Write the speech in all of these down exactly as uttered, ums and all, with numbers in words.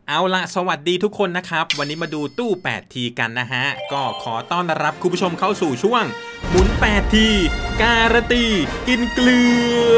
เอาละสวัสดีทุกคนนะครับวันนี้มาดูตู้แปดทีกันนะฮะก็ขอต้อนรับคุณผู้ชมเข้าสู่ช่วงหมุนแปดทีการันตีกินเกลือ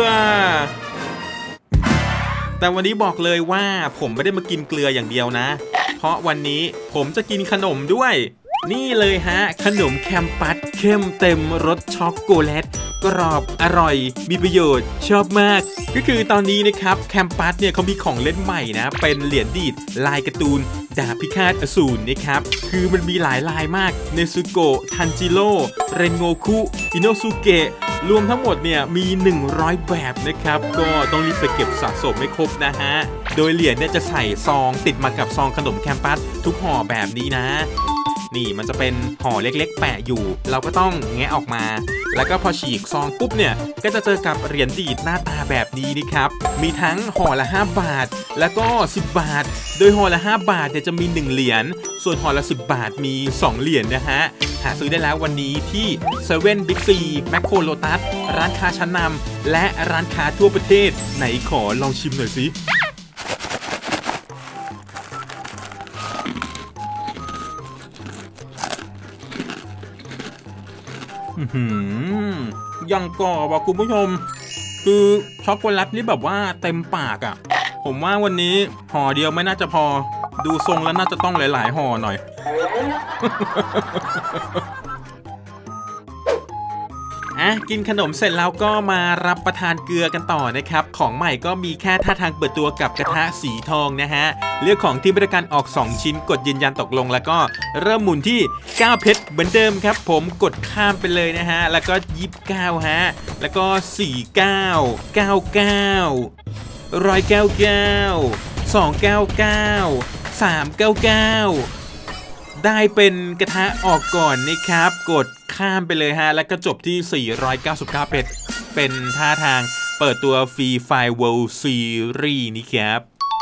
แต่วันนี้บอกเลยว่าผมไม่ได้มากินเกลืออย่างเดียวนะเพราะวันนี้ผมจะกินขนมด้วยนี่เลยฮะขนมแคมปัสเข้มเต็มรสช็อกโกแลตกรอบอร่อยมีประโยชน์ชอบมากก็คือตอนนี้นะครับแคมปัสเนี่ยเขามีของเล่นใหม่นะเป็นเหรียญดีดลายการ์ตูนดาบพิฆาตอสูรนะครับคือมันมีหลายลายมากเนซึโกะทันจิโร่เรนโงคุอิโนสุเกะรวมทั้งหมดเนี่ยมีหนึ่งร้อยแบบนะครับก็ต้องรีบไปเก็บสะสมให้ครบนะฮะโดยเหรียญเนี่ยจะใส่ซองติดมากับซองขนมแคมปัสทุกห่อแบบนี้นะนี่มันจะเป็นห่อเล็กๆแปะอยู่เราก็ต้องแงะออกมาแล้วก็พอฉีกซองปุ๊บเนี่ยก็จะเจอกับเหรียญดีดหน้าตาแบบนี้นะครับมีทั้งห่อละห้าบาทแล้วก็สิบบาทโดยห่อละห้าบาทเนี่ยจะมีหนึ่งเหรียญส่วนห่อละสิบบาทมีสองเหรียญนะฮะหาซื้อได้แล้ววันนี้ที่เซเว่น Big C แมคโครโลตัสร้านค้าชั้นนำและร้านค้าทั่วประเทศไหนขอลองชิมหน่อยสิยังกรอบอ่ะคุณผู้ชมคือช็อกโกแลตนี่แบบว่าเต็มปากอ่ะผมว่าวันนี้ห่อเดียวไม่น่าจะพอดูทรงแล้วน่าจะต้องหลายๆห่อหน่อยอ่ะกินขนมเสร็จแล้วก็มารับประทานเกลือกันต่อนะครับของใหม่ก็มีแค่ท่าทางเปิดตัวกับกระทะสีทองนะฮะเลือกของที่บริการออกสองชิ้นกดยืนยันตกลงแล้วก็เริ่มหมุนที่เก้าเพชรเหมือนเดิมครับผมกดข้ามไปเลยนะฮะแล้วก็ยี่สิบเก้าฮะแล้วก็สี่สิบเก้า เก้าสิบเก้า หนึ่งร้อยเก้าสิบเก้า สองร้อยเก้าสิบเก้า สามร้อยเก้าสิบเก้าได้เป็นกระทะออกก่อนนะครับกดข้ามไปเลยฮะแล้วก็จบที่สี่ร้อยเก้าสิบเก้าเพชรเป็นท่าทางเปิดตัวฟรีไฟล์ World Series นี่ครับ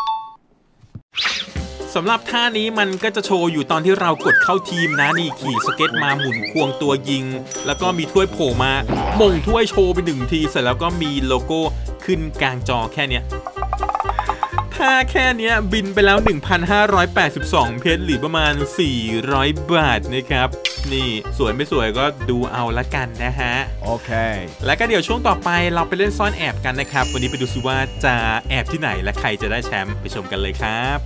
สำหรับท่านี้มันก็จะโชว์อยู่ตอนที่เรากดเข้าทีมนะนี่ขี่สเก็ตมาหมุนควงตัวยิงแล้วก็มีถ้วยโผล่มาหม่งถ้วยโชว์ไปหนึ่งทีเสร็จแล้วก็มีโลโก้ขึ้นกลางจอแค่เนี้ยถ้าแค่นี้บินไปแล้ว หนึ่งพันห้าร้อยแปดสิบสอง เพชรหรือประมาณสี่ร้อยบาทนะครับนี่สวยไม่สวยก็ดูเอาละกันนะฮะโอเคแล้วก็เดี๋ยวช่วงต่อไปเราไปเล่นซ่อนแอบกันนะครับวันนี้ไปดูซิว่าจะแอบที่ไหนและใครจะได้แชมป์ไปชมกันเลยครับ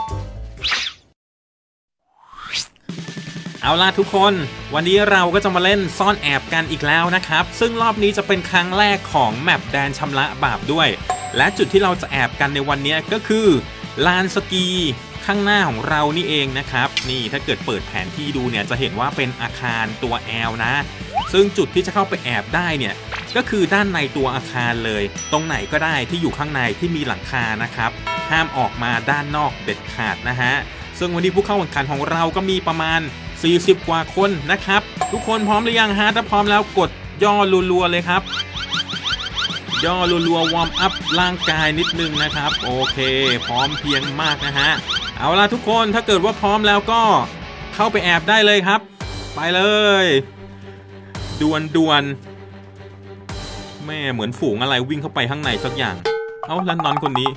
เอาล่ะทุกคนวันนี้เราก็จะมาเล่นซ่อนแอบกันอีกแล้วนะครับซึ่งรอบนี้จะเป็นครั้งแรกของแมปแดนชำระบาปด้วยและจุดที่เราจะแอบกันในวันนี้ก็คือลานสกีข้างหน้าของเรานี่เองนะครับนี่ถ้าเกิดเปิดแผนที่ดูเนี่ยจะเห็นว่าเป็นอาคารตัว L นะซึ่งจุดที่จะเข้าไปแอบได้เนี่ยก็คือด้านในตัวอาคารเลยตรงไหนก็ได้ที่อยู่ข้างในที่มีหลังคานะครับห้ามออกมาด้านนอกเด็ดขาดนะฮะซึ่งวันนี้ผู้เข้าแข่งขันของเราก็มีประมาณสี่สิบกว่าคนนะครับทุกคนพร้อมหรือยังฮะถ้าพร้อมแล้วกดย่อรัวๆเลยครับย่อรัวๆวอร์มอัพร่างกายนิดนึงนะครับโอเคพร้อมเพียงมากนะฮะเอาล่ะทุกคนถ้าเกิดว่าพร้อมแล้วก็เข้าไปแอบได้เลยครับไปเลยดวนดวนแม่เหมือนฝูงอะไรวิ่งเข้าไปข้างในสักอย่างเอ้าแล้วนอนคนนี้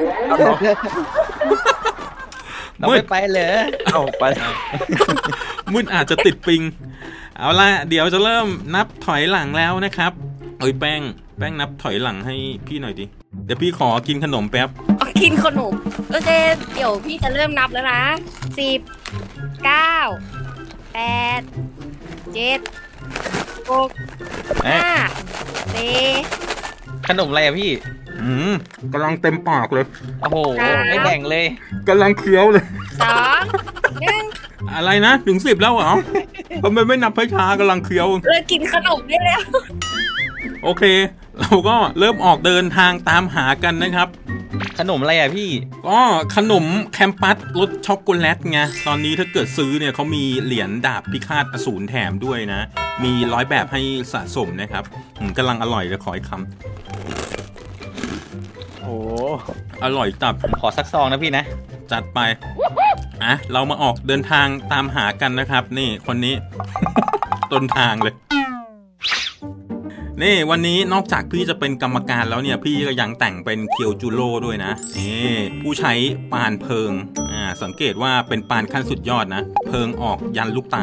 มืดไปเลยเอาไปมืดอาจจะติดปิงเอาล่ะเดี๋ยวจะเริ่มนับถอยหลังแล้วนะครับเอ้ยแป้งแป้งนับถอยหลังให้พี่หน่อยดิเดี๋ยวพี่ขอกินขนมแป๊บกินขนมโอเคเดี๋ยวพี่จะเริ่มนับแล้วนะสิบเก้าแปดเจ็ดหกห้าสี่ขนมอะไรอะพี่อืมกำลังเต็มปากเลยโอ้โหไม่แบ่งเลยกำลังเคี้ยวเลยสองหนึ่งอะไรนะถึงสิบแล้วเหรอทำไมไม่นับให้ช้ากำลังเคี้ยวเลิกกินขนมได้แล้วโอเคเราก็เริ่มออกเดินทางตามหากันนะครับขนมอะไรอ่ะพี่ก็ขนมแคมปัสรสช็อกโกแลตไงตอนนี้ถ้าเกิดซื้อเนี่ยเขามีเหรียญดาบพิฆาตอสูรแถมด้วยนะมีร้อยแบบให้สะสมนะครับกำลังอร่อยเลยขออีกคำโอ้อร่อยตับขอสักซองนะพี่นะจัดไปอ่ะเรามาออกเดินทางตามหากันนะครับนี่คนนี้ต้นทางเลยนี่วันนี้นอกจากพี่จะเป็นกรรมการแล้วเนี่ยพี่ก็ยังแต่งเป็นเคียวจูโร่ด้วยนะนี่ผู้ใช้ปานเพลิงอ่าสังเกตว่าเป็นปานขั้นสุดยอดนะเพลิงออกยันลูกตา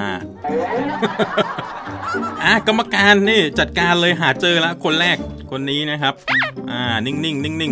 อ่ะกรรมการนี่จัดการเลยหาเจอแล้วคนแรกคนนี้นะครับอ่านิ่งๆนิ่ง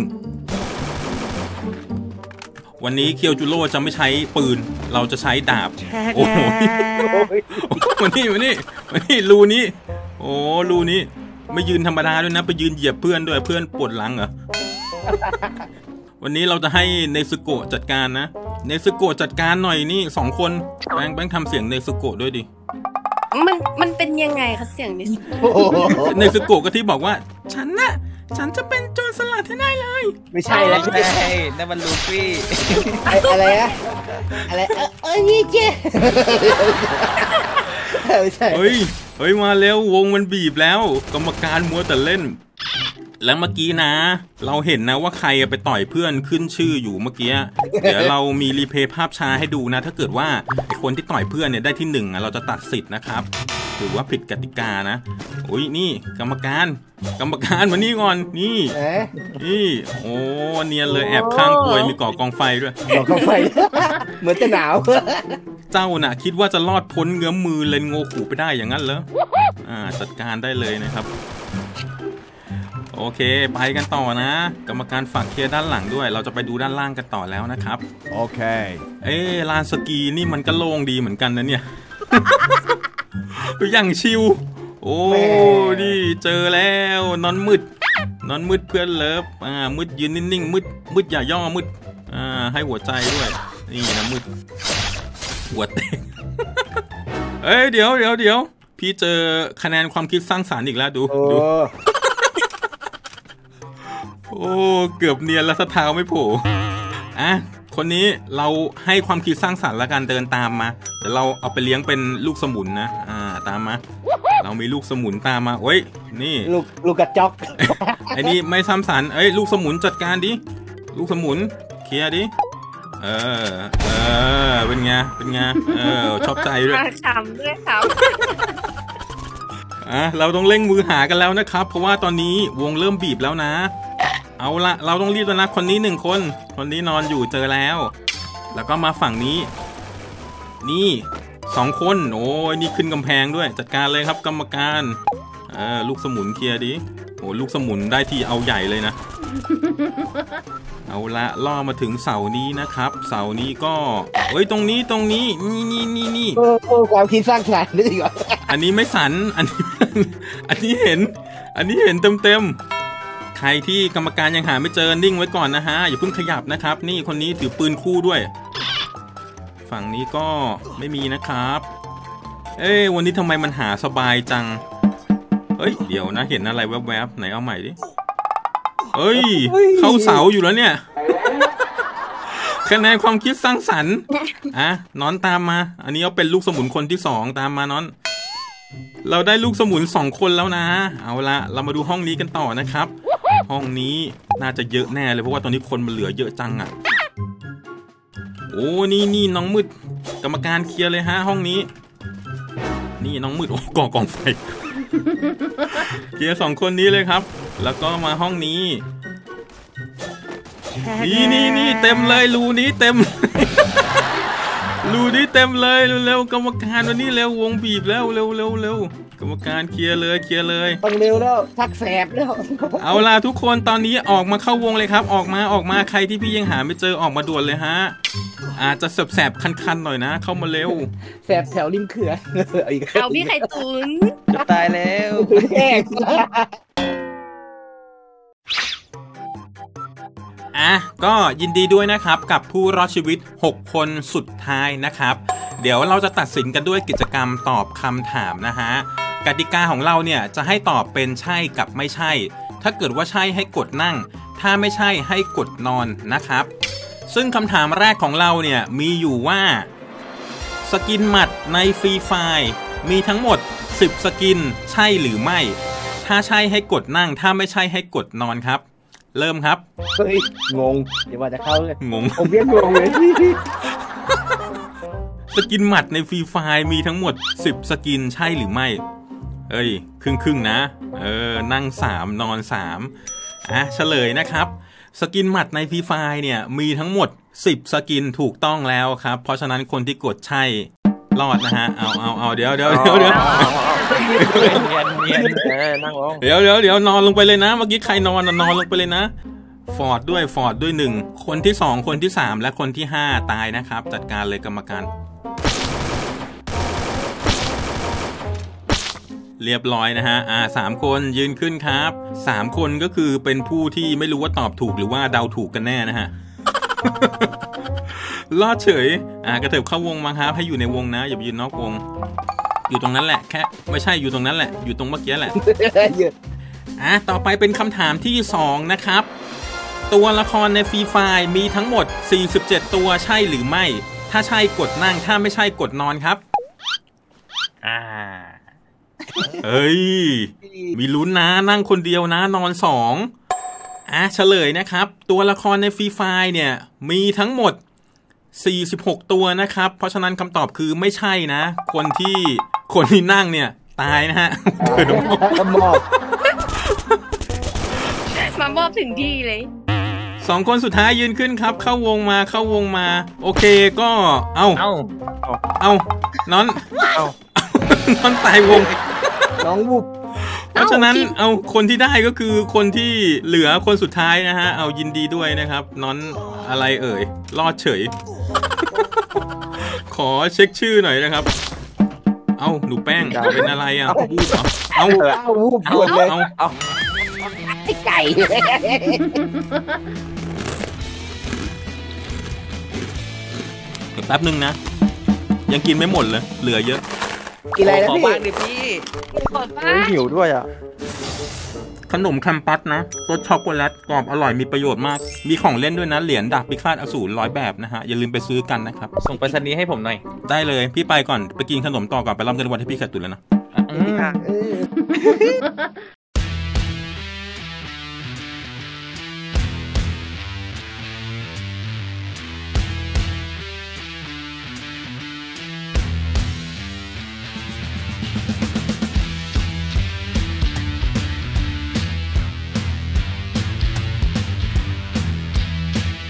ๆวันนี้เคียวจูโร่จะไม่ใช้ปืนเราจะใช้ดาบโอ้โหวันนี้วันนี้วันนี้รูนี้โอ้รูนี้ไม่ยืนธรรมดาด้วยนะไปยืนเหยียบเพื่อนด้วยเพื่อนปวดหลังเหรอ วันนี้เราจะให้เนซึโกะจัดการนะเนซึโกะจัดการหน่อยนี่สองคนแบงค์แบงค์ทำเสียงเนซึโกะด้วยดิมันมันเป็นยังไงคะเสียงเนซึโกะเนซึโกะก็ที่บอกว่าฉันน่ะฉันจะเป็นโจรสลัดให้ได้เลยไม่ใช่แล้วไม่ใช่นั่นมันลูฟี่อะไรอะอะไรเออเออนี่เจ๊ไม่ใช่เฮ้ยเฮ้ยมาแล้ววงมันบีบแล้วกรรมการมัวแต่เล่นแล้วเมื่อกี้นะเราเห็นนะว่าใครไปต่อยเพื่อนขึ้นชื่ออยู่เมื่อกี้เดี๋ยวเรามีรีเพย์ภาพช้าให้ดูนะถ้าเกิดว่าไอคนที่ต่อยเพื่อนเนี่ยได้ที่หนึ่งเราจะตัดสิทธิ์นะครับถือว่าผิดกติกานะโอ้ยนี่กรรมการกรรมการมานี่ก่อนนี่นี่โอ้เนียนเลยแอบข้างกลวยมีก่อกองไฟด้วยก่อกองไฟเหมือนจะหนาวเจ้าน่ะคิดว่าจะรอดพ้นเงื้อมมือเลนโงขู่ไปได้อย่างนั้นเหรออ่าจัดการได้เลยนะครับโอเคไปกันต่อนะกรรมการฝากเคลียร์ด้านหลังด้วยเราจะไปดูด้านล่างกันต่อแล้วนะครับโอเคเอ๊ลานสกีนี่มันก็โล่งดีเหมือนกันนะเนี่ย อย่างชิวโอ้ดิเจอแล้วนอนมืดนอนมืดเพื่อนเลิฟอ่ามืดยืนนิ่งๆมืดมืดอย่าย่อมืดอ่าให้หัวใจด้วยนี่นะมืดหัวเต็ง เอ้ยเดี๋ยวเดี๋ยวเดี๋ยวพี่เจอคะแนนความคิดสร้างสรรค์อีกแล้วดูดูโอ้เกือบเนียนแล้วสะเท้าไม่โผล่อ่ะคนนี้เราให้ความคิดสร้างสรรค์แล้วกันเดินตามมาเดี๋ยวเราเอาไปเลี้ยงเป็นลูกสมุนนะอ่าตามมาเรามีลูกสมุนตามมาโอ้ยนี่ลูกลูกกระจอกไอ้นี่ไม่ซ้ำสันเอ้ยลูกสมุนจัดการดิลูกสมุนเคลียร์ดิเออเออเป็นไงเป็นไงเออชอบใจด้วยขำด้วยครับอ่ะเราต้องเร่งมือหากันแล้วนะครับเพราะว่าตอนนี้วงเริ่มบีบแล้วนะเอาละเราต้องรีบแล้วนะคนนี้หนึ่งคนคนนี้นอนอยู่เจอแล้วแล้วก็มาฝั่งนี้นี่สองคนโอ้ยนี่ขึ้นกำแพงด้วยจัดการเลยครับกรรมการเออลูกสมุนเคลียร์ดิโอ้ลูกสมุนได้ที่เอาใหญ่เลยนะ เอาละล่อมาถึงเสานี้นะครับเสานี้ก็เอ้ยตรงนี้ตรงนี้นี่นี่นี่นี่โอ้ความคิดสร้างสรรค์นี่ดีกว่าอันนี้ไม่สันอันนี้อันนี้เห็นอันนี้เห็นเต็มเต็มใครที่กรรมการยังหาไม่เจอนิ่งไว้ก่อนนะฮะอย่าเพิ่งขยับนะครับนี่คนนี้ถือปืนคู่ด้วยฝั่งนี้ก็ไม่มีนะครับเอ้วันนี้ทำไมมันหาสบายจังเฮ้ยเดี๋ยวนะเห็นอะไรแวบๆไหนเอาใหม่ดิเอ้ยเข้าเสาอยู่แล้วเนี่ยคะแนนความคิดสร้างสรรค์อ่ะน้อนตามมาอันนี้เอาเป็นลูกสมุนคนที่สองตามมาน้อนเราได้ลูกสมุนสองคนแล้วนะเอาละเรามาดูห้องนี้กันต่อนะครับห้องนี้น่าจะเยอะแน่เลยเพราะว่าตอนนี้คนมันเหลือเยอะจังอ่ะโอ้นี่นี่น้องมืดกรรมการเคลียร์เลยฮะห้องนี้นี่น้องมืดโอ้ก่อกองไฟเคลียร์สองคนนี้เลยครับแล้วก็มาห้องนี้นี่นี่นี่เต็มเลยรูนี้เต็ม รูนี้เต็มเลยเร็วๆกรรมการวันนี้เร็ววงบีบแล้วเร็วเร็วเร็วกรรมการเคลียร์เลยเคลียร์เลยต้องเร็วแล้วทักแสบแล้วเอาล่ะทุกคนตอนนี้ออกมาเข้าวงเลยครับออกมาออกมาใครที่พี่ยังหาไม่เจอออกมาด่วนเลยฮะอาจจะแสบแสบคันๆหน่อยนะเข้ามาเร็วแสบแถวริมเขื่อนเอาพี่ไข่ตุ๋นจะตายแล้วอ่ะก็ยินดีด้วยนะครับกับผู้รอดชีวิตหกคนสุดท้ายนะครับเดี๋ยวเราจะตัดสินกันด้วยกิจกรรมตอบคำถามนะฮะกติกาของเราเนี่ยจะให้ตอบเป็นใช่กับไม่ใช่ถ้าเกิดว่าใช่ให้กดนั่งถ้าไม่ใช่ให้กดนอนนะครับซึ่งคำถามแรกของเราเนี่ยมีอยู่ว่าสกินหมัดในฟรีไฟล์มีทั้งหมดสิบสกินใช่หรือไม่ถ้าใช่ให้กดนั่งถ้าไม่ใช่ให้กดนอนครับเริ่มครับเฮ้ยงงเดี๋ยวว่าจะเข้าเลยงงผมยังงงเลยสกินหมัดในฟรีไฟล์มีทั้งหมดสิบสกินใช่หรือไม่เอ้ยครึ่งครึ่งนะเออนั่งสามนอนสามอ่ะเฉลยนะครับสกินหมัดในฟรีไฟร์เนี่ยมีทั้งหมดสิบสกินถูกต้องแล้วครับเพราะฉะนั้นคนที่กดใช่รอดนะฮะเอาเอาเอาเดี๋ยวเดี๋ยวเดี๋ยวเดี๋ยวเนียนเนียนเออนั่งลงเดี๋ยวเดี๋ยวเดี๋ยวนอนลงไปเลยนะเมื่อกี้ใครนอนนอนลงไปเลยนะฟอร์ดด้วยฟอร์ดด้วยหนึ่งคนที่สองคนที่สามและคนที่ห้าตายนะครับจัดการเลยกรรมการเรียบร้อยนะฮะอ่าสามคนยืนขึ้นครับสามคนก็คือเป็นผู้ที่ไม่รู้ว่าตอบถูกหรือว่าเดาถูกกันแน่นะฮะ รอดเฉยอ่ากระเถิบเข้าวงมาครับให้อยู่ในวงนะอย่าไปยืนนอกวงอยู่ตรงนั้นแหละแค่ไม่ใช่อยู่ตรงนั้นแหละอยู่ตรงเมื่อกี้แหละหยุดอ่ะต่อไปเป็นคำถามที่สองนะครับตัวละครในฟรีไฟร์มีทั้งหมดสี่สิบเจ็ดตัวใช่หรือไม่ถ้าใช่กดนั่งถ้าไม่ใช่กดนอนครับอ่าเอ้ยมีลุ้นนะนั่งคนเดียวนะนอนสองอ่ะเฉลยนะครับตัวละครในฟรีไฟร์เนี่ยมีทั้งหมดสี่สิบหกตัวนะครับเพราะฉะนั้นคำตอบคือไม่ใช่นะคนที่คนที่นั่งเนี่ยตายนะฮะมอบมามอบถึงที่เลยสองคนสุดท้ายยืนขึ้นครับเข้าวงมาเข้าวงมาโอเคก็เอาเอ้าเอาน้อนเอ้าน้อนตายวงน้องวุบเพราะฉะนั้นเอาคนที่ได้ก็คือคนที่เหลือคนสุดท้ายนะฮะเอายินดีด้วยนะครับน้อนอะไรเอ่ยรอดเฉย ขอเช็คชื่อหน่อยนะครับเอาหนูแป้งเป็นอะไรอ่ะบูบเหรอเอาเอาวุบหมดเลยเอาเอ้าไอ้ไก่เดี๋ยวแป๊บนึงนะยังกินไม่หมดเลยเหลือเยอะกินอะไรนะขอพี่บ้างดิพี่กดว่าหิวด้วยอ่ะขนมแคมปัสนะรสช็อกโกแลตกรอบอร่อยมีประโยชน์มากมีของเล่นด้วยนะเหรียญดาบพิฆาตอสูรร้อยแบบนะฮะอย่าลืมไปซื้อกันนะครับส่งไปสนีย์ให้ผมหน่อยได้เลยพี่ไปก่อนไปกินขนมต่อก่อนไปรับเงินวันที่พี่ขาดตุนแล้วนะอืมเออ